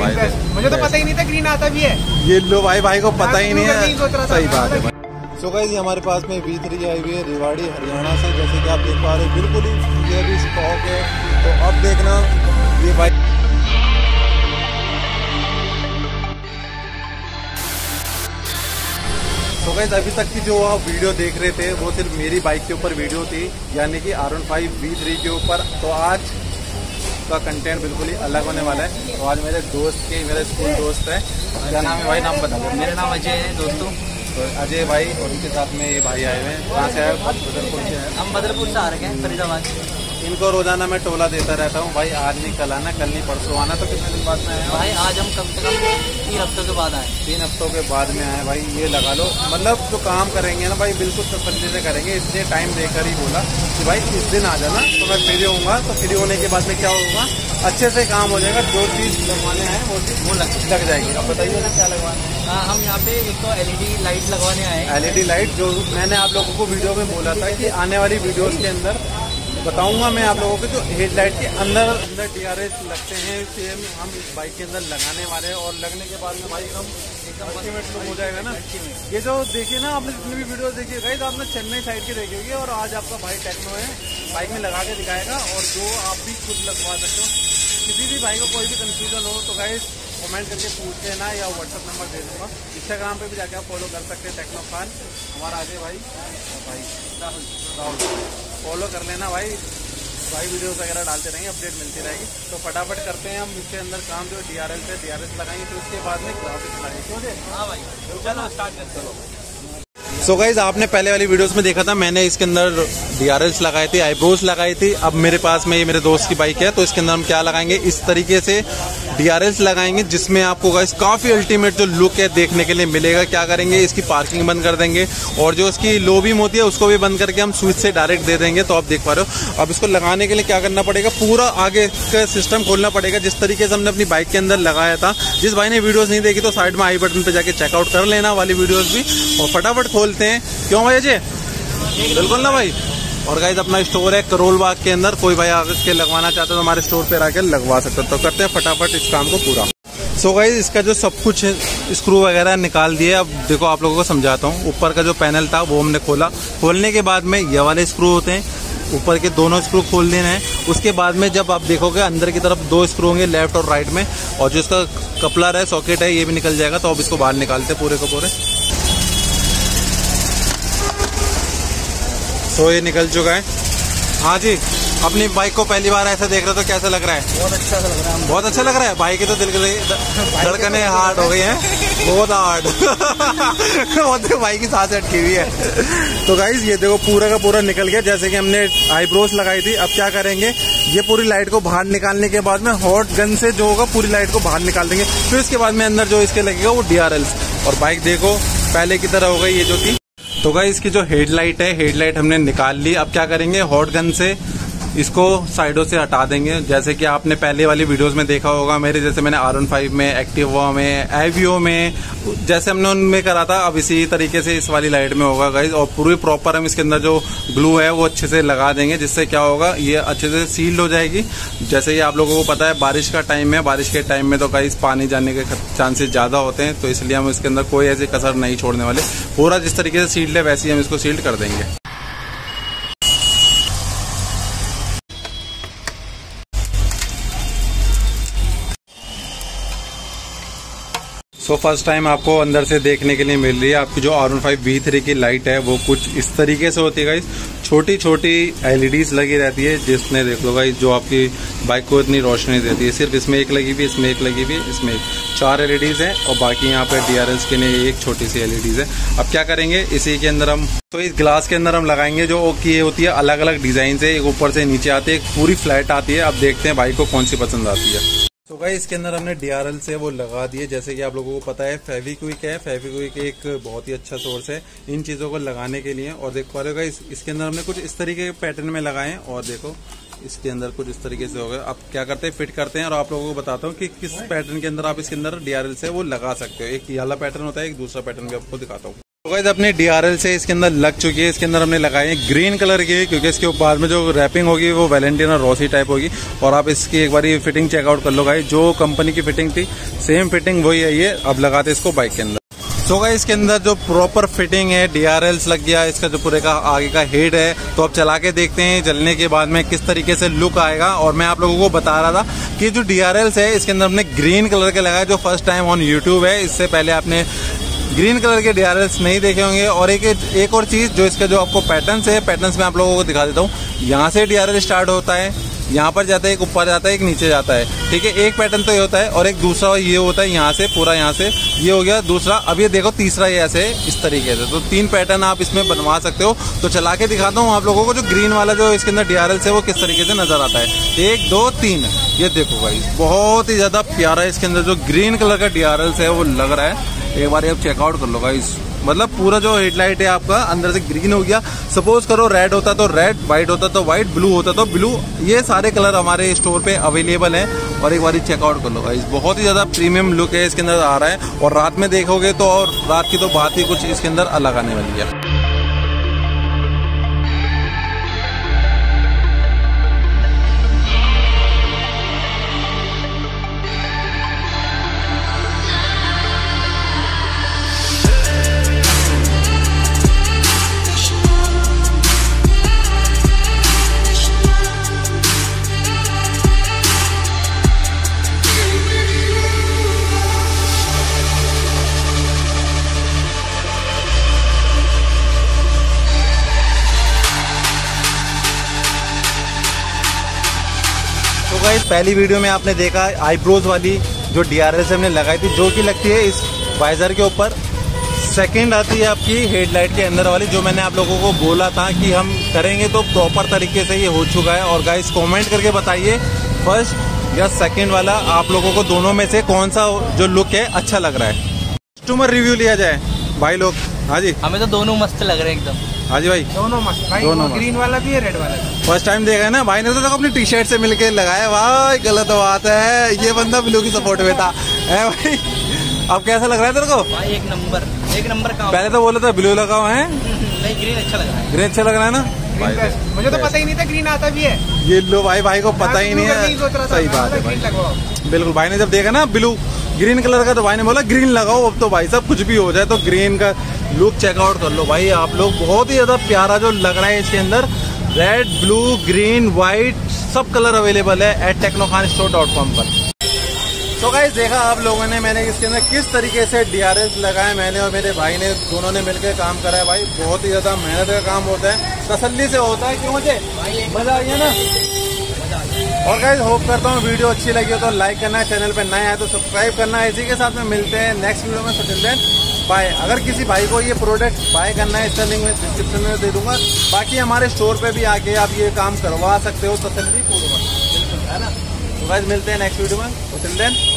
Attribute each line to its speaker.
Speaker 1: भाई
Speaker 2: मुझे तो पता ही नहीं था ग्रीन आता भी है।
Speaker 1: ये लो भाई को पता ही नहीं है। सही बात है।
Speaker 3: सो गाइस हमारे पास में V3 आई हुई है रेवाड़ी हरियाणा से, जैसे कि आप देख पा रहे हो बिल्कुल ही ये भी स्टॉक है। तो अब देखना ये बाइक
Speaker 1: तो गाइस अभी तक की जो आप वीडियो देख रहे थे वो सिर्फ मेरी बाइक के ऊपर वीडियो थी, यानी कि R15 V3 के ऊपर। तो आज का कंटेंट बिल्कुल ही अलग होने वाला है। तो आज मेरे स्कूल दोस्त है, क्या नाम है भाई? नाम बता दो।
Speaker 4: मेरा नाम अजय है दोस्तों।
Speaker 1: तो अजय भाई और उनके साथ में ये भाई आए हुए हैं। कहाँ से आए? बदरपुर से है।
Speaker 4: हम बदरपुर से आ रहे हैं, फरीदाबाद।
Speaker 1: इनको रोजाना मैं टोला देता रहता हूँ, भाई आज नहीं कल आना, कल नहीं परसों आना। तो कितने दिन बाद में आए
Speaker 4: भाई? आज हम कम से कम 3 हफ्तों के बाद आए।
Speaker 1: 3 हफ्तों के बाद में आए भाई। ये लगा लो, मतलब जो काम करेंगे ना भाई बिल्कुल तसल्ली से करेंगे, इसलिए टाइम देकर ही बोला कि भाई इस दिन आ जाना। तो मैं फ्री होऊंगा, तो फ्री होने के बाद में क्या होगा, अच्छे से काम हो जाएगा। जो चीज़ लगवाने आए वो लग जाएगी। अब बताइए ना क्या लगवाना है।
Speaker 4: हम यहाँ पे एक तो LED लाइट लगवाने आए।
Speaker 1: LED लाइट जो मैंने आप लोगों को वीडियो में बोला था कि आने वाली वीडियोस के अंदर बताऊंगा मैं आप लोगों को, जो हेडलाइट के अंदर DRS लगते हैं, सेम हम इस बाइक के अंदर लगाने वाले हैं। और लगने के बाद में भाई हम एकदम अल्टीमेट लुक हो जाएगा ना। ये जो देखिए ना, आपने जितनी भी वीडियो देखी है गाइस, आपने चेन्नई साइड की देखी होगी। और आज आपका भाई टेक्नो है, बाइक में लगा के दिखाएगा, और जो आप भी खुद लगवा सकते हो। किसी भी भाई को कोई भी कंफ्यूजन हो तो गाइस कमेंट करके पूछ लेना, या व्हाट्सअप नंबर दे दूंगा। इंस्टाग्राम पे भी जाके आप फॉलो कर सकते हैं, टेक्नो खान। हमारा आगे भाई राहुल फॉलो कर लेना भाई वीडियोस वगैरह डालते रहेंगे, अपडेट मिलती रहेगी। तो फटाफट करते हैं हम इसके अंदर काम। जो DRS लगाएंगे, फिर उसके बाद में ग्राफिक्स लगाएंगे। हाँ भाई चलो स्टार्ट करते हो।
Speaker 3: सो गाइज आपने पहले वाली वीडियोस में देखा था, मैंने इसके अंदर DRS लगाए थे, आईब्रोज लगाई थी। अब मेरे पास में ये मेरे दोस्त की बाइक है, तो इसके अंदर हम क्या लगाएंगे, इस तरीके से DRS लगाएंगे, जिसमें आपको गाइस काफी अल्टीमेट जो लुक है देखने के लिए मिलेगा। क्या करेंगे, इसकी पार्किंग बंद कर देंगे, और जो इसकी लो बीम होती है उसको भी बंद करके हम स्विच से डायरेक्ट दे देंगे। तो आप देख पा रहे हो। अब इसको लगाने के लिए क्या करना पड़ेगा, पूरा आगे का सिस्टम खोलना पड़ेगा, जिस तरीके से हमने अपनी बाइक के अंदर लगाया था। जिस भाई ने वीडियोस नहीं देखी तो साइड में आई बटन पे जाके चेकआउट कर लेना वाली वीडियोस भी। और फटाफट खोलते हैं, क्यों भाई अजय? बिल्कुल ना भाई। और गाइस अपना स्टोर है करोल बाग के अंदर, कोई भाई आगे लगवाना चाहते हो तो हमारे स्टोर पे आकर लगवा सकते हो। तो करते हैं फटाफट इस काम को पूरा। सो गाइस इसका जो सब कुछ स्क्रू वगैरह निकाल दिए। अब देखो आप लोगों को समझाता हूँ। ऊपर का जो पैनल था वो हमने खोला, खोलने के बाद में ये वाले स्क्रू होते हैं, ऊपर के दोनों स्क्रू खोल देना है। उसके बाद में जब आप देखोगे अंदर की तरफ 2 स्क्रू होंगे, लेफ्ट और राइट में, और जो इसका कपलर है, सॉकेट है, ये भी निकल जाएगा। तो अब इसको बाहर निकालते हैं पूरे को पूरे। तो ये निकल चुका है। हाँ जी, अपनी बाइक को पहली बार ऐसा देख रहे हो तो कैसा लग रहा है?
Speaker 4: बहुत अच्छा लग रहा है।
Speaker 3: बहुत अच्छा लग रहा है। बाइक की तो दिल धड़कने हार्ड हो गई हैं, बहुत हार्ड। बाइक की सांसें अटकी हुई है। तो गाइस ये देखो पूरा का पूरा निकल गया। जैसे कि हमने आईब्रोज लगाई थी, अब क्या करेंगे, ये पूरी लाइट को बाहर निकालने के बाद में हॉट गन से जो होगा पूरी लाइट को बाहर निकाल देंगे। फिर इसके बाद में अंदर जो इसके लगेगा वो DRS। और बाइक देखो पहले की तरह हो गई ये जो थी। तो गाइस इसकी जो हेडलाइट है, हेडलाइट हमने निकाल ली। अब क्या करेंगे, हॉट गन से इसको साइडों से हटा देंगे। जैसे कि आपने पहले वाली वीडियोस में देखा होगा मेरे, जैसे मैंने R15 में, एक्टिवा में, एवियो में, जैसे हमने उनमें करा था, अब इसी तरीके से इस वाली लाइट में होगा गाइस। और पूरी प्रॉपर हम इसके अंदर जो ग्लू है वो अच्छे से लगा देंगे, जिससे क्या होगा, ये अच्छे से सील्ड हो जाएगी। जैसे कि आप लोगों को पता है बारिश का टाइम है, बारिश के टाइम में तो गाइस पानी जाने के चांसेस ज्यादा होते हैं, तो इसलिए हम इसके अंदर कोई ऐसी कसर नहीं छोड़ने वाले। पूरा जिस तरीके से सील्ड है वैसे ही हम इसको सील्ड कर देंगे। तो फर्स्ट टाइम आपको अंदर से देखने के लिए मिल रही है आपकी जो R15 V3 की लाइट है, वो कुछ इस तरीके से होती है गाइस। छोटी छोटी LEDs लगी रहती है, जिसमें देख लो गाइस जो आपकी बाइक को इतनी रोशनी देती है। सिर्फ इसमें एक लगी हुई, इसमें एक लगी हुई, इसमें 4 LEDs है, और बाकी यहाँ पे DRS के लिए एक छोटी सी LEDs है। अब क्या करेंगे, इसी के अंदर हम तो इस ग्लास के अंदर हम लगाएंगे, जो की होती है अलग अलग डिजाइन से, एक ऊपर से नीचे आती है, एक पूरी फ्लैट आती है। अब देखते हैं बाइक को कौन सी पसंद आती है। तो गाइस इसके अंदर हमने DRS से वो लगा दिए। जैसे कि आप लोगों को पता है फेविक्विक है, फेविक्विक एक बहुत ही अच्छा सोर्स है इन चीजों को लगाने के लिए। और देख पा रहे हो गाइस इसके अंदर हमने कुछ इस तरीके के पैटर्न में लगाए हैं, और देखो इसके अंदर कुछ इस तरीके से हो गया। अब क्या करते हैं, फिट करते हैं, और आप लोगों को बताता हूँ कि किस पैटर्न के अंदर आप इसके अंदर DRS से वो लगा सकते हो। एक ये वाला पैटर्न होता है, एक दूसरा पैटर्न भी आपको दिखाता हूँ। तो गाइस अपने DRL से इसके अंदर लग चुकी है। इसके अंदर हमने लगाए हैं ग्रीन कलर की, क्योंकि इसके बाद में जो रैपिंग होगी वो वैलेंटाइन और रॉसी टाइप होगी। और आप इसकी एक बार फिटिंग चेकआउट कर लो गाइस, जो कंपनी की फिटिंग थी सेम फिटिंग वही है ये। अब लगाते इसको बाइक के अंदर। तो गाइस इसके अंदर जो प्रॉपर फिटिंग है, DRLs लग गया, इसका जो पूरे का आगे का हेड है। तो अब चला के देखते हैं चलने के बाद में किस तरीके से लुक आएगा। और मैं आप लोगों को बता रहा था कि जो DRLs है इसके अंदर हमने ग्रीन कलर के लगाए, जो फर्स्ट टाइम ऑन यूट्यूब है। इससे पहले आपने ग्रीन कलर के DRLs नहीं देखे होंगे। और एक और चीज, जो इसका जो आपको पैटर्न्स है, पैटर्न्स में आप लोगों को दिखा देता हूँ। यहाँ से DRL स्टार्ट होता है, यहाँ पर जाता है, एक ऊपर जाता है, एक नीचे जाता है, ठीक है। एक पैटर्न तो ये होता है, और एक दूसरा ये होता है यहाँ से, पूरा यहाँ से ये हो गया दूसरा। अब ये देखो तीसरा ये ऐसे इस तरीके से। तो 3 पैटर्न आप इसमें बनवा सकते हो। तो चला के दिखाता हूँ आप लोगों को जो ग्रीन वाला जो इसके अंदर DRLs है वो किस तरीके से नजर आता है। 1 2 3 ये देखो भाई, बहुत ही ज्यादा प्यारा इसके अंदर जो ग्रीन कलर का DRLs है वो लग रहा है। एक बार आप चेकआउट कर लो गाइस, मतलब पूरा जो हेडलाइट है आपका अंदर से ग्रीन हो गया। सपोज करो रेड होता तो रेड, व्हाइट होता तो व्हाइट, ब्लू होता तो ब्लू। ये सारे कलर हमारे स्टोर पे अवेलेबल हैं। और एक बार चेकआउट कर लो गाइस, बहुत ही ज्यादा प्रीमियम लुक है इसके अंदर आ रहा है। और रात में देखोगे तो, और रात की तो बात ही कुछ इसके अंदर अलग आने वाली है। तो गाइस पहली वीडियो में आपने देखा आईब्रोज वाली जो DRLs हमने लगाई थी, जो कि लगती है इस वाइजर के ऊपर। सेकंड आती है आपकी हेडलाइट के अंदर वाली, जो मैंने आप लोगों को बोला था कि हम करेंगे तो प्रॉपर तरीके से ये हो चुका है। और गाइस कमेंट करके बताइए फर्स्ट या सेकंड वाला आप लोगों को दोनों में से कौन सा जो लुक है अच्छा लग रहा है। कस्टमर रिव्यू लिया जाए भाई लोग। हाँ जी,
Speaker 4: हमें तो दोनों मस्त लग रहे हैं एकदम।
Speaker 3: हाँ जी भाई,
Speaker 2: दोनों मस्त भाई,
Speaker 3: दोनों
Speaker 2: ग्रीन वाला भी है, रेड वाला भी।
Speaker 3: फर्स्ट टाइम देखा है ना भाई ने, तो अपनी टी-शर्ट से मिलके लगाया। भाई गलत बात है, ये बंदा ब्लू की सपोर्ट में था है भाई। अब कैसा लग रहा है तेरे को
Speaker 4: भाई? एक नंबर का।
Speaker 3: पहले तो बोला था ब्लू लगाओ है,
Speaker 4: नहीं ग्रीन अच्छा लग रहा है।
Speaker 3: ग्रीन अच्छा लग रहा है ना।
Speaker 2: मुझे तो पता ही नहीं था ग्रीन आता भी है।
Speaker 3: ये लो भाई को पता ही नहीं है। सही बात है भाई, बिल्कुल। भाई ने जब देखा ना ब्लू ग्रीन कलर का, तो भाई ने बोला ग्रीन लगाओ। अब तो भाई साहब कुछ भी हो जाए तो ग्रीन का लुक चेकआउट कर लो भाई आप लोग। बहुत ही ज्यादा प्यारा जो लग रहा है इसके अंदर। रेड, ब्लू, ग्रीन, व्हाइट सब कलर अवेलेबल है एट technokhanstore.com पर। तो गाइस देखा आप लोगों ने, मैंने इसके अंदर किस तरीके से DRLs लगाए। मैंने और मेरे भाई ने दोनों ने मिलकर काम करा है भाई। बहुत ही ज्यादा मेहनत का काम होता है, तसल्ली से होता है। क्यों मुझे मजा आ गया ना। और गाइस होप करता हूँ वीडियो अच्छी लगी हो तो लाइक करना, चैनल पे नए आए तो सब्सक्राइब करना। इसी के साथ में मिलते हैं नेक्स्ट वीडियो में। Sachin then bye. अगर किसी भाई को ये प्रोडक्ट बाय करना है, इसका लिंक मैं डिस्क्रिप्शन में दे दूंगा। बाकी हमारे स्टोर पे भी आके आप ये काम करवा सकते हो तसल्ली पूर्वक, है ना। तो गाइस मिलते हैं नेक्स्ट वीडियो में। सचिन देन